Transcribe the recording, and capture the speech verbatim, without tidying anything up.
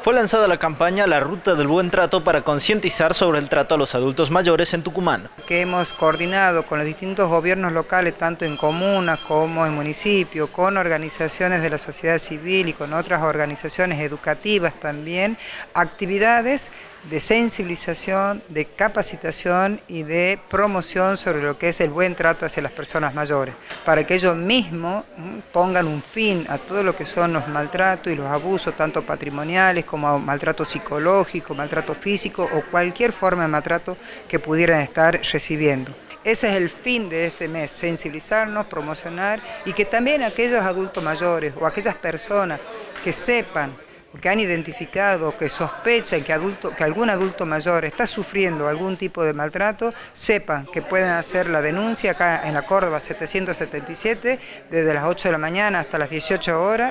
Fue lanzada la campaña La Ruta del Buen Trato para concientizar sobre el trato a los adultos mayores en Tucumán. Que hemos coordinado con los distintos gobiernos locales, tanto en comunas como en municipios, con organizaciones de la sociedad civil y con otras organizaciones educativas también, actividades de sensibilización, de capacitación y de promoción sobre lo que es el buen trato hacia las personas mayores, para que ellos mismos pongan un fin a todo lo que son los maltratos y los abusos, tanto patrimoniales como maltrato psicológico, maltrato físico o cualquier forma de maltrato que pudieran estar recibiendo. Ese es el fin de este mes, sensibilizarnos, promocionar y que también aquellos adultos mayores o aquellas personas que sepan, que han identificado, que sospechan que, adulto, que algún adulto mayor está sufriendo algún tipo de maltrato, sepan que pueden hacer la denuncia acá en la Córdoba setecientos setenta y siete desde las ocho de la mañana hasta las dieciocho horas.